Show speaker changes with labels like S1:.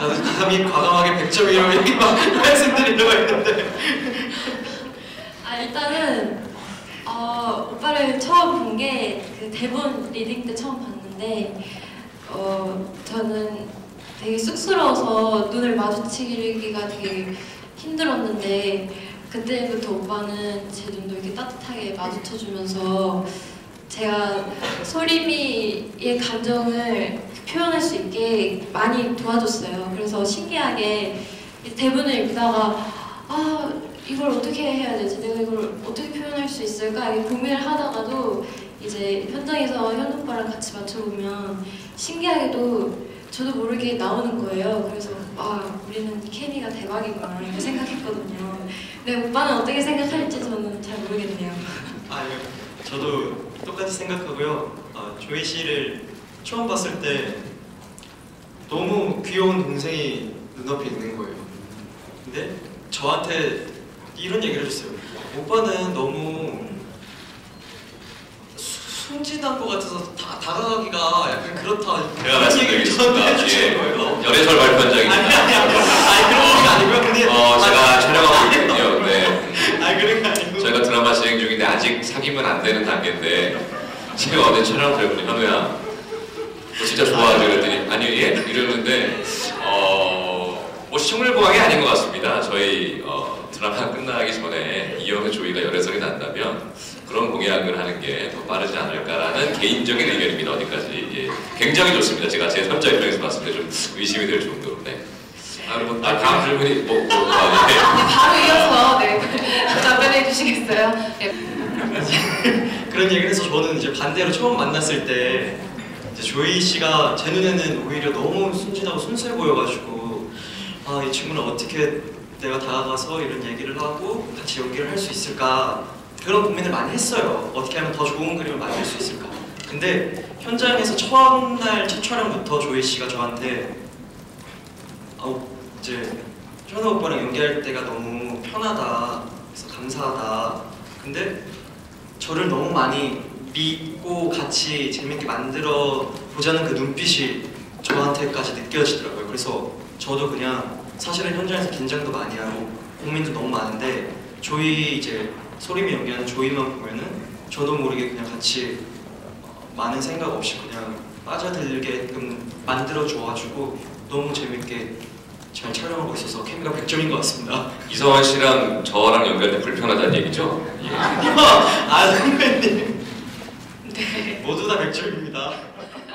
S1: 나도 감히 과감하게 100점이라고 이렇게 막 말씀드리려고 했는데.
S2: 일단은 오빠를 처음 본 게 그 대본 리딩 때 처음 봤는데 저는 되게 쑥스러워서 눈을 마주치기가 되게 힘들었는데 그때부터 오빠는 제 눈도 이렇게 따뜻하게 마주쳐주면서 제가 소림이의 감정을 표현할 수 있게 많이 도와줬어요. 그래서 신기하게 대본을 읽다가 이걸 어떻게 해야 되지? 내가 이걸 어떻게 표현할 수 있을까? 이렇게 고민을 하다가도 이제 현장에서 현 오빠랑 같이 맞춰보면 신기하게도 저도 모르게 나오는 거예요. 그래서 우리는 케미가 대박이구나 이렇게 생각했거든요. 근데 오빠는 어떻게 생각할지 저는 잘 모르겠네요.
S1: 저도 똑같이 생각하고요. 조이 씨를 처음 봤을 때 너무 귀여운 동생이 눈앞에 있는 거예요. 근데 저한테 이런 얘기를 해줬어요. 오빠는 너무 순진한 것 같아서 다가가기가 약간 그렇다.
S3: 그런
S1: 얘기를 저한테 해주시는 거예요.
S3: 열애설 발표한 적이 있어요.
S1: 아니 그런 게 아니고요. 근데
S3: 제가 촬영하고 있거든요. 네.
S1: 그런 게 아니고
S3: 저희가 드라마 진행 중인데 아직 사귀면 안 되는 단계인데 제가 어제 촬영 들었더니 현우야 너 진짜 좋아하지? 그랬더니 아니요 예? 이러는데 뭐 식물보항이 아닌 것 같습니다. 저희 드라마 끝나기 전에 이영애 조이가 열애설이 난다면 그런 공약을 하는 게 더 빠르지 않을까라는 개인적인 의견입니다. 어디까지 예. 굉장히 좋습니다. 제가 제 3자 입장에서 봤을 때 좀 의심이 될 정도로. 네. 그리고 다음 질문이
S2: 바로 이어서 답변해 주시겠어요? 네.
S1: 그런 얘기를 해서 저는 이제 반대로 처음 만났을 때 이제 조이 씨가 제 눈에는 오히려 너무 순진하고 순수해 보여가지고 이 친구는 어떻게 내가 다가가서 이런 얘기를 하고 같이 연기를 할 수 있을까 그런 고민을 많이 했어요. 어떻게 하면 더 좋은 그림을 만들 수 있을까. 근데 현장에서 첫날 첫 촬영부터 조이 씨가 저한테 이제 현우 오빠랑 연기할 때가 너무 편하다. 그래서 감사하다. 근데 저를 너무 많이 믿고 같이 재밌게 만들어 보자는 그 눈빛이 저한테까지 느껴지더라고요. 그래서 저도 그냥 사실은 현장에서 긴장도 많이 하고 고민도 너무 많은데 조이 이제 소림이 연기하는 조이만 보면은 저도 모르게 그냥 같이 많은 생각 없이 그냥 빠져들게끔 만들어 줘가지고 너무 재밌게 잘 촬영하고 있어서 케미가 100점인 것 같습니다.
S3: 이성원 씨랑 저랑 연기할 때 불편하다는 얘기죠? 예.
S1: 선배님. 네. 모두 다 100점입니다.